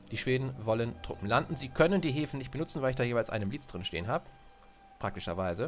Die Schweden wollen Truppen landen. Sie können die Häfen nicht benutzen, weil ich da jeweils eine Miliz drin stehen habe. Praktischerweise.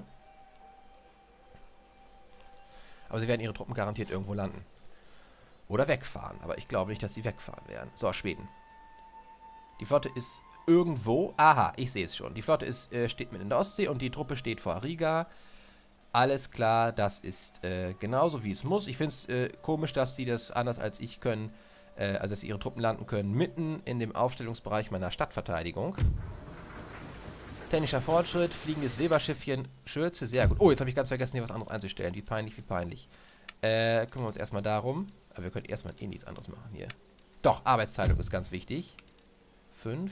Aber sie werden ihre Truppen garantiert irgendwo landen. Oder wegfahren. Aber ich glaube nicht, dass sie wegfahren werden. So, Schweden. Die Flotte ist irgendwo. Aha, ich sehe es schon. Die Flotte steht mitten in der Ostsee und die Truppe steht vor Riga. Alles klar, das ist genauso wie es muss. Ich finde es komisch, dass die das anders als ich können, also dass sie ihre Truppen landen können, mitten in dem Aufstellungsbereich meiner Stadtverteidigung. Technischer Fortschritt, fliegendes Weberschiffchen, Schürze, sehr gut. Oh, jetzt habe ich ganz vergessen, hier was anderes einzustellen. Wie peinlich, wie peinlich. Kümmern wir uns erstmal darum. Aber wir können erstmal nichts anderes machen hier. Doch, Arbeitsteilung ist ganz wichtig. 5,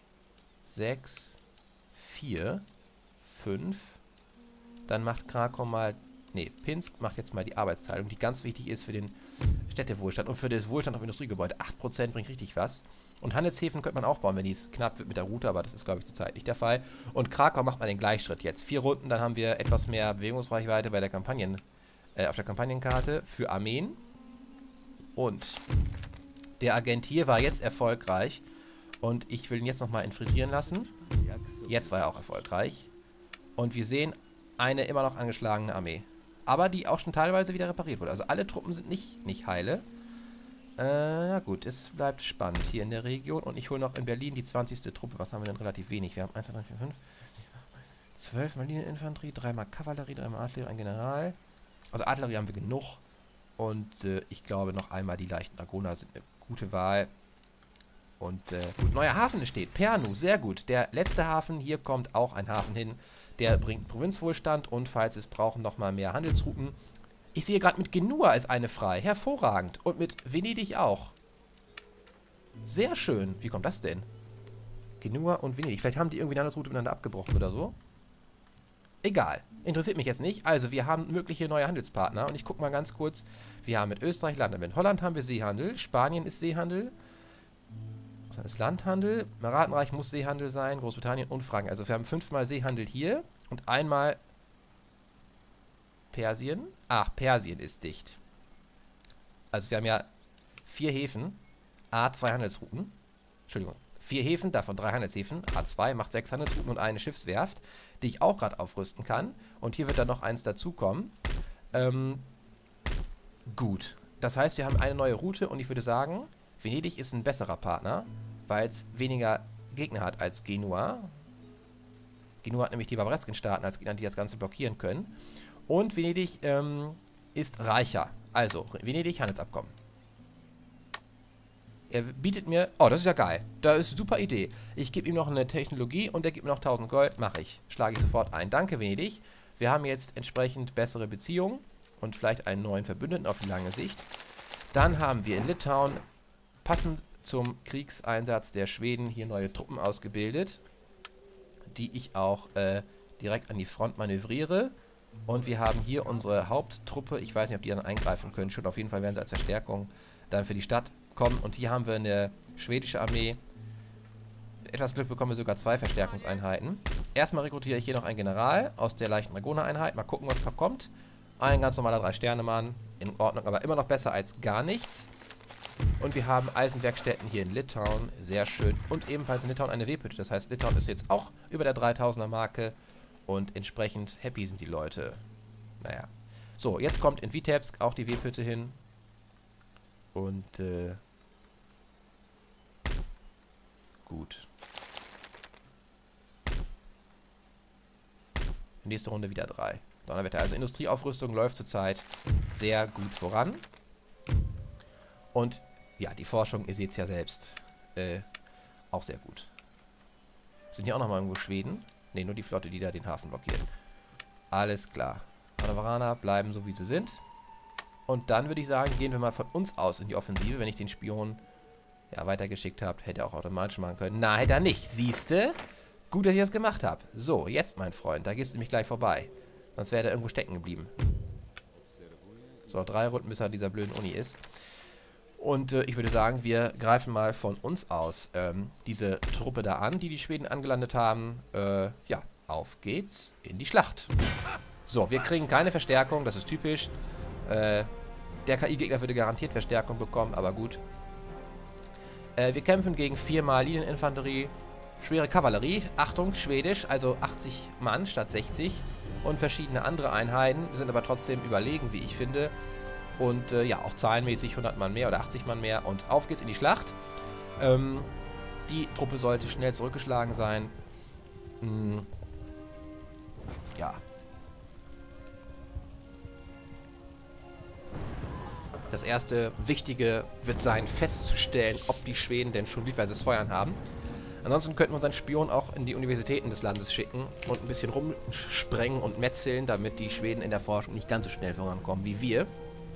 6, 4, 5. Dann macht Krakau mal... Ne, Pinsk macht jetzt mal die Arbeitsteilung, die ganz wichtig ist für den Städtewohlstand und für das Wohlstand auf Industriegebäude. 8% bringt richtig was. Und Handelshäfen könnte man auch bauen, wenn es knapp wird mit der Route, aber das ist, glaube ich, zurzeit nicht der Fall. Und Krakau macht mal den Gleichschritt jetzt. 4 Runden, dann haben wir etwas mehr Bewegungsreichweite bei der auf der Kampagnenkarte für Armeen. Und der Agent hier war jetzt erfolgreich. Und ich will ihn jetzt nochmal infiltrieren lassen. Jetzt war er auch erfolgreich. Und wir sehen eine immer noch angeschlagene Armee. Aber die auch schon teilweise wieder repariert wurde. Also alle Truppen sind nicht heile. Na gut, es bleibt spannend hier in der Region. Und ich hole noch in Berlin die 20. Truppe. Was haben wir denn relativ wenig? Wir haben 1, 2, 3, 4, 5, 12 Marineninfanterie, 3 mal Kavallerie, 3 mal Artillerie, ein General. Also Artillerie haben wir genug. Und ich glaube noch einmal die leichten Dragoner sind eine gute Wahl. Und gut, neuer Hafen steht. Pernu, sehr gut. Der letzte Hafen, hier kommt auch ein Hafen hin. Der bringt Provinzwohlstand und falls es brauchen, nochmal mehr Handelsrouten. Ich sehe gerade mit Genua ist eine frei. Hervorragend. Und mit Venedig auch. Sehr schön. Wie kommt das denn? Genua und Venedig. Vielleicht haben die irgendwie eine Handelsroute miteinander abgebrochen oder so. Egal. Interessiert mich jetzt nicht. Also, wir haben mögliche neue Handelspartner. Und ich gucke mal ganz kurz. Wir haben mit Österreich Landhandel. Mit Holland haben wir Seehandel. Spanien ist Seehandel. Das ist Landhandel. Maratenreich muss Seehandel sein. Großbritannien und Franken. Also, wir haben 5-mal Seehandel hier. Und einmal Persien. Ach, Persien ist dicht. Also, wir haben ja 4 Häfen. A2 Handelsrouten. Entschuldigung. 4 Häfen, davon 3 Handelshäfen. A2 macht 6 Handelsrouten und eine Schiffswerft, die ich auch gerade aufrüsten kann. Und hier wird dann noch eins dazukommen. Gut. Das heißt, wir haben eine neue Route und ich würde sagen, Venedig ist ein besserer Partner, weil es weniger Gegner hat als Genua. Genua hat nämlich die Barbaresken-Staaten als Gegner, die das Ganze blockieren können. Und Venedig ist reicher. Also, Venedig, Handelsabkommen. Er bietet mir... Oh, das ist ja geil. Das ist eine super Idee. Ich gebe ihm noch eine Technologie und er gibt mir noch 1000 Gold. Mache ich. Schlage ich sofort ein. Danke, Venedig. Wir haben jetzt entsprechend bessere Beziehungen und vielleicht einen neuen Verbündeten auf die lange Sicht. Dann haben wir in Litauen, passend zum Kriegseinsatz der Schweden, hier neue Truppen ausgebildet, die ich auch direkt an die Front manövriere. Und wir haben hier unsere Haupttruppe. Ich weiß nicht, ob die dann eingreifen können. Schon auf jeden Fall werden sie als Verstärkung dann für die Stadt kommen. Und hier haben wir eine schwedische Armee. Mit etwas Glück bekommen wir sogar 2 Verstärkungseinheiten. Erstmal rekrutiere ich hier noch einen General aus der leichten Dragoner-Einheit. Mal gucken, was da kommt. Ein ganz normaler 3-Sterne-Mann. In Ordnung, aber immer noch besser als gar nichts. Und wir haben Eisenwerkstätten hier in Litauen. Sehr schön. Und ebenfalls in Litauen eine Webhütte. Das heißt, Litauen ist jetzt auch über der 3000er-Marke. Und entsprechend happy sind die Leute. Naja. So, jetzt kommt in Vitebsk auch die Webhütte hin. Und, gut. Nächste Runde wieder 3. Donnerwetter. Also Industrieaufrüstung läuft zurzeit sehr gut voran. Und, ja, die Forschung, ihr seht es ja selbst, auch sehr gut. Sind hier auch nochmal irgendwo Schweden? Ne, nur die Flotte, die da den Hafen blockiert. Alles klar. Hannoveraner bleiben so, wie sie sind. Und dann würde ich sagen, gehen wir mal von uns aus in die Offensive. Wenn ich den Spion ja, weitergeschickt habe, hätte er auch automatisch machen können. Na, hätte er nicht. Siehste? Gut, dass ich das gemacht habe. So, jetzt, mein Freund, da gehst du nämlich gleich vorbei. Sonst wäre er irgendwo stecken geblieben. So, 3 Runden, bis er an dieser blöden Uni ist. Und ich würde sagen, wir greifen mal von uns aus diese Truppe da an, die Schweden angelandet haben. Ja, auf geht's in die Schlacht. So, wir kriegen keine Verstärkung, das ist typisch. Der KI-Gegner würde garantiert Verstärkung bekommen, aber gut. Wir kämpfen gegen 4 mal Linieninfanterie, schwere Kavallerie, Achtung, schwedisch, also 80 Mann statt 60 und verschiedene andere Einheiten, sind aber trotzdem überlegen, wie ich finde. Und ja, auch zahlenmäßig 100 Mann mehr oder 80 Mann mehr. Und auf geht's in die Schlacht. Die Truppe sollte schnell zurückgeschlagen sein. Ja. Das erste Wichtige wird sein, festzustellen, ob die Schweden denn schon blitweises Feuern haben. Ansonsten könnten wir unseren Spion auch in die Universitäten des Landes schicken und ein bisschen rumsprengen und metzeln, damit die Schweden in der Forschung nicht ganz so schnell vorankommen wie wir.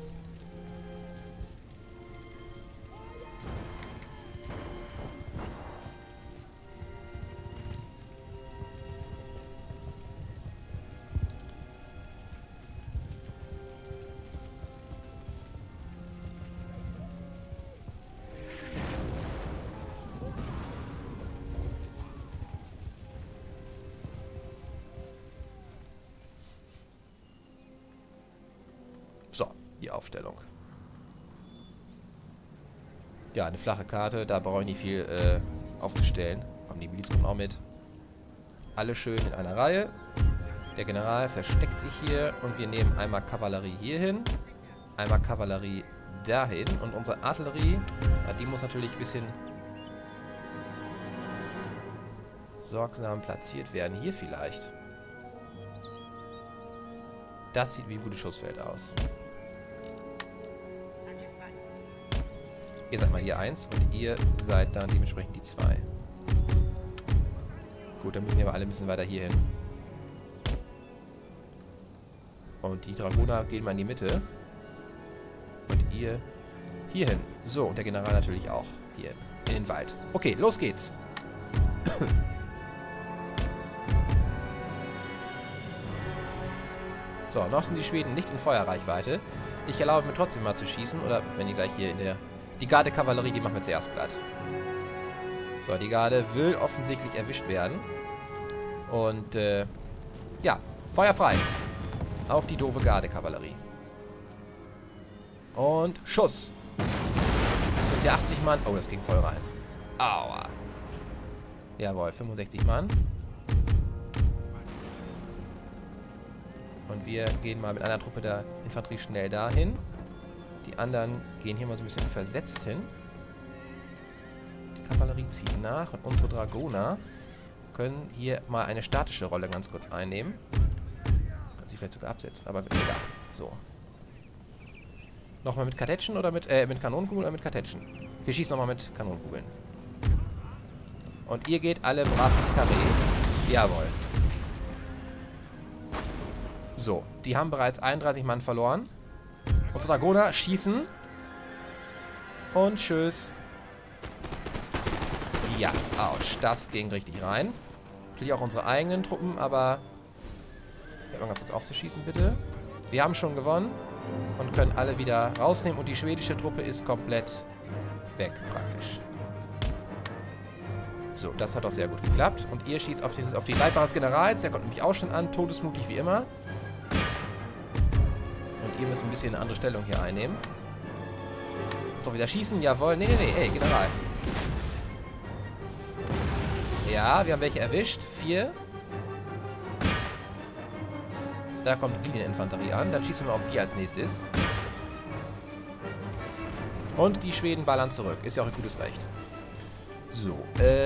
So, die Aufstellung. Ja, eine flache Karte, da brauche ich nicht viel aufzustellen. Komm, die Miliz kommt auch mit. Alle schön in einer Reihe. Der General versteckt sich hier und wir nehmen einmal Kavallerie hier hin, einmal Kavallerie dahin und unsere Artillerie, ja, die muss natürlich ein bisschen sorgsam platziert werden. Hier vielleicht. Das sieht wie ein gutes Schussfeld aus. Ihr seid mal die 1 und ihr seid dann dementsprechend die 2. Gut, dann müssen die aber alle ein bisschen weiter hier hin. Und die Dragoner gehen mal in die Mitte. Und ihr hier hin. So, und der General natürlich auch hier in den Wald. Okay, los geht's. So, noch sind die Schweden nicht in Feuerreichweite. Ich erlaube mir trotzdem mal zu schießen. Oder wenn die gleich hier in der... Die Garde-Kavallerie, die machen wir zuerst platt. So, die Garde will offensichtlich erwischt werden. Und, ja, Feuer frei. Auf die doofe Garde-Kavallerie. Und Schuss. Sind ja 80 Mann. Oh, das ging voll rein. Aua. Jawohl, 65 Mann. Und wir gehen mal mit einer Truppe der Infanterie schnell dahin. Die anderen gehen hier mal so ein bisschen versetzt hin. Die Kavallerie zieht nach und unsere Dragoner können hier mal eine statische Rolle ganz kurz einnehmen. Kann sich vielleicht sogar absetzen, aber egal. So. Nochmal mit Kartätschen oder mit Kanonenkugeln oder mit Kartätschen? Wir schießen nochmal mit Kanonenkugeln. Und ihr geht alle brav ins Karree. Jawohl. So, die haben bereits 31 Mann verloren. Unsere Dragoner schießen. Und tschüss. Ja, ouch. Das ging richtig rein. Natürlich auch unsere eigenen Truppen, aber... Ja, mal ganz kurz aufzuschießen, bitte. Wir haben schon gewonnen. Und können alle wieder rausnehmen. Und die schwedische Truppe ist komplett weg, praktisch. So, das hat auch sehr gut geklappt. Und ihr schießt auf die Leibwache des Generals. Der kommt nämlich auch schon an. Todesmutig wie immer. Und ihr müsst ein bisschen eine andere Stellung hier einnehmen. Doch wieder schießen. Jawohl. Nee, ey, General. Ja, wir haben welche erwischt. 4. Da kommt die Linieninfanterie an. Dann schießen wir auf die als nächstes. Und die Schweden ballern zurück. Ist ja auch ein gutes Recht. So,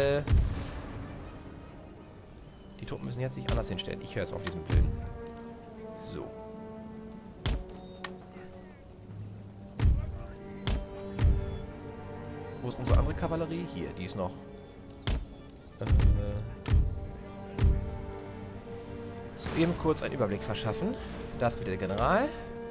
die Truppen müssen jetzt sich anders hinstellen. Ich höre es auf diesem Blöden. So. Wo ist unsere andere Kavallerie? Hier, die ist noch. So, eben kurz einen Überblick verschaffen. Da ist wieder der General.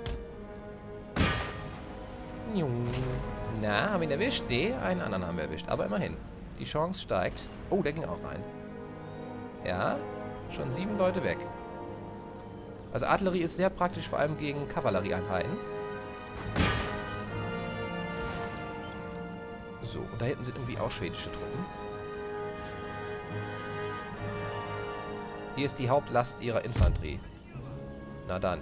Na, haben wir ihn erwischt? Nee, einen anderen haben wir erwischt. Aber immerhin. Die Chance steigt. Oh, der ging auch rein. Ja, schon 7 Leute weg. Also Artillerie ist sehr praktisch, vor allem gegen Kavallerieeinheiten. So, und da hinten sind irgendwie auch schwedische Truppen. Hier ist die Hauptlast ihrer Infanterie. Na dann.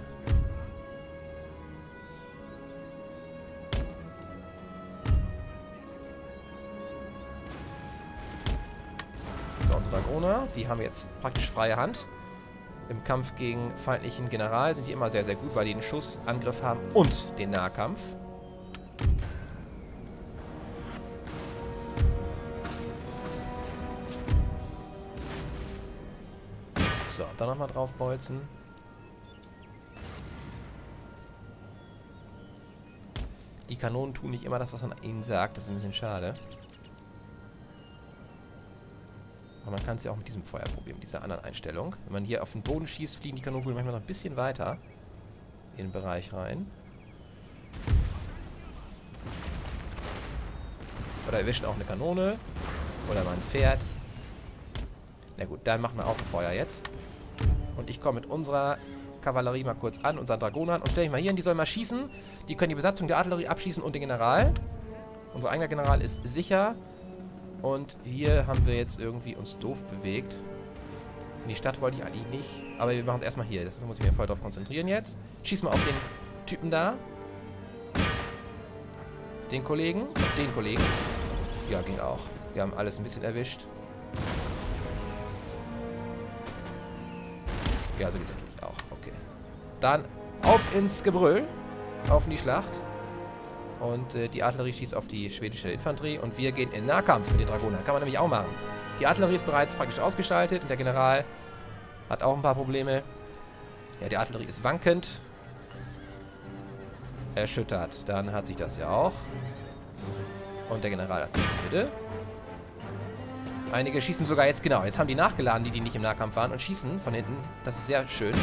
unsere Dragoner. Die haben jetzt praktisch freie Hand. Im Kampf gegen feindlichen General sind die immer sehr, sehr gut, weil die den Schussangriff haben und den Nahkampf. So, dann nochmal draufbolzen. Die Kanonen tun nicht immer das, was man ihnen sagt. Das ist ein bisschen schade. Aber man kann es ja auch mit diesem Feuer probieren, mit dieser anderen Einstellung. Wenn man hier auf den Boden schießt, fliegen die Kanonenkugeln manchmal noch ein bisschen weiter in den Bereich rein. Oder erwischen auch eine Kanone. Oder mal ein Pferd. Na gut, dann machen wir auch ein Feuer jetzt. Und ich komme mit unserer Kavallerie mal kurz an, unseren Dragonern, und stelle ich mal hier hin, die sollen mal schießen. Die können die Besatzung der Artillerie abschießen und den General. Unser eigener General ist sicher. Und hier haben wir jetzt irgendwie uns doof bewegt. In die Stadt wollte ich eigentlich nicht. Aber wir machen es erstmal hier. Das muss ich mir voll drauf konzentrieren jetzt. Schieß mal auf den Typen da. Auf den Kollegen. Auf den Kollegen. Ja, ging auch. Wir haben alles ein bisschen erwischt. Ja, so geht's natürlich auch. Okay. Dann auf ins Gebrüll. Auf in die Schlacht. Und die Artillerie schießt auf die schwedische Infanterie. Und wir gehen in Nahkampf mit den Dragonern. Kann man nämlich auch machen. Die Artillerie ist bereits praktisch ausgeschaltet. Und der General hat auch ein paar Probleme. Ja, die Artillerie ist wankend. Erschüttert. Dann hat sich das ja auch. Und der General als nächstes bitte. Einige schießen sogar jetzt, genau. Jetzt haben die nachgeladen, die nicht im Nahkampf waren. Und schießen von hinten. Das ist sehr schön.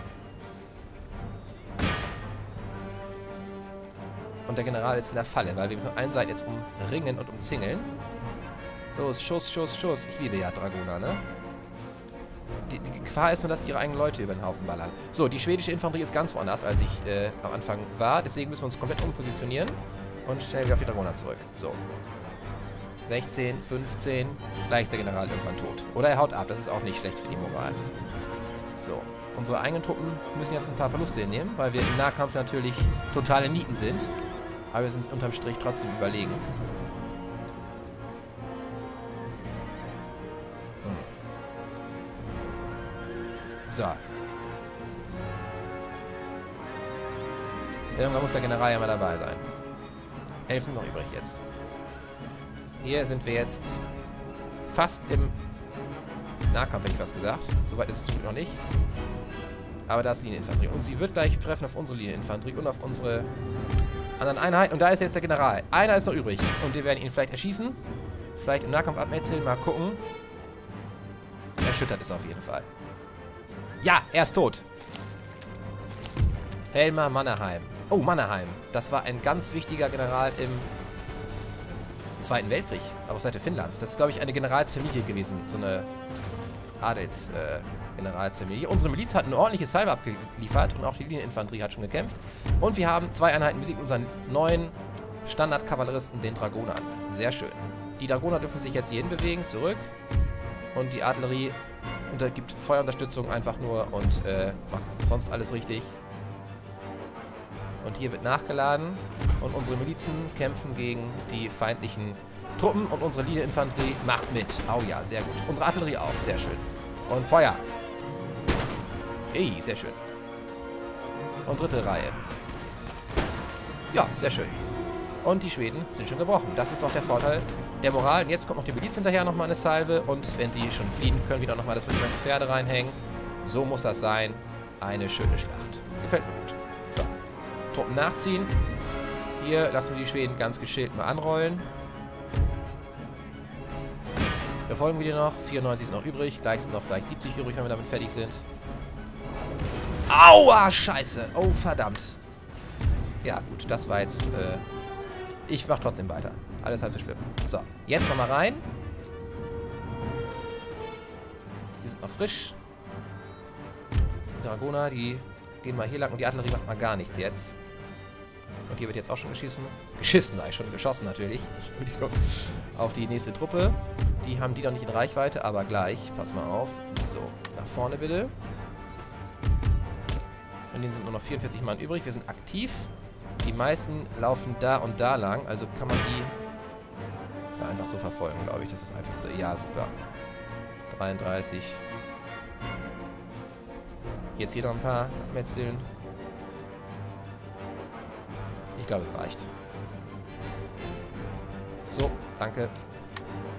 Und der General ist in der Falle, weil wir auf der einen Seite jetzt umringen und umzingeln. Los, Schuss, Schuss, Schuss. Ich liebe ja Dragoner, ne? Die Gefahr ist nur, dass die ihre eigenen Leute über den Haufen ballern. So, die schwedische Infanterie ist ganz woanders, als ich am Anfang war. Deswegen müssen wir uns komplett umpositionieren. Und stellen wieder auf die Dragoner zurück. So. 16, 15. Gleich ist der General irgendwann tot. Oder er haut ab. Das ist auch nicht schlecht für die Moral. So. Unsere eigenen Truppen müssen jetzt ein paar Verluste hinnehmen, weil wir im Nahkampf natürlich totale Nieten sind. Aber wir sind unterm Strich trotzdem überlegen. So. Irgendwann muss der General ja mal dabei sein. 11 sind noch übrig jetzt. Hier sind wir jetzt fast im Nahkampf, hätte ich fast gesagt. Soweit ist es noch nicht. Aber da ist Linieninfanterie. Und sie wird gleich treffen auf unsere Linieninfanterie und auf unsere anderen Einheiten. Und da ist jetzt der General. Einer ist noch übrig. Und wir werden ihn vielleicht erschießen. Vielleicht im Nahkampf abmetzeln. Mal gucken. Erschüttert ist er auf jeden Fall. Ja, er ist tot. Helmer Mannerheim. Oh, Mannerheim. Das war ein ganz wichtiger General im Zweiten Weltkrieg. Auf Seite Finnlands. Das ist, glaube ich, eine Generalsfamilie gewesen. So eine Adels-Generalsfamilie. Unsere Miliz hat eine ordentliche Salve abgeliefert. Und auch die Linieninfanterie hat schon gekämpft. Und wir haben 2 Einheiten besiegt. Unseren neuen Standardkavalleristen, den Dragonern. Sehr schön. Die Dragoner dürfen sich jetzt hierhin bewegen. Zurück. Und die Artillerie gibt Feuerunterstützung einfach nur und macht sonst alles richtig. Und hier wird nachgeladen und unsere Milizen kämpfen gegen die feindlichen Truppen und unsere Linieninfanterie macht mit. Oh ja, sehr gut. Unsere Artillerie auch, sehr schön. Und Feuer. Ey, sehr schön. Und dritte Reihe. Ja, sehr schön. Und die Schweden sind schon gebrochen. Das ist doch der Vorteil der Moral. Und jetzt kommt noch die Miliz hinterher nochmal eine Salve. Und wenn die schon fliehen, können wir doch nochmal das Regiment zu Pferde reinhängen. So muss das sein. Eine schöne Schlacht. Gefällt mir gut. So. Truppen nachziehen. Hier lassen wir die Schweden ganz geschickt mal anrollen. Befolgen wir die noch. 94 sind noch übrig. Gleich sind noch vielleicht 70 übrig, wenn wir damit fertig sind. Aua, scheiße. Oh, verdammt. Ja, gut. Das war jetzt... ich mach trotzdem weiter. Alles halb so schlimm. So, jetzt nochmal rein. Die sind noch frisch. Die Dragoner, die gehen mal hier lang und die Artillerie macht mal gar nichts jetzt. Und hier wird jetzt auch schon geschissen. Geschissen, sag ich schon. Geschossen natürlich. Entschuldigung. Auf die nächste Truppe. Die haben die noch nicht in Reichweite, aber gleich. Pass mal auf. So, nach vorne bitte. Von denen sind nur noch 44 Mann übrig. Wir sind aktiv. Die meisten laufen da und da lang, also kann man die einfach so verfolgen, glaube ich. Das ist das Einfachste. Ja, super. 33. Jetzt hier noch ein paar abmetzeln. Ich glaube, es reicht. So, danke.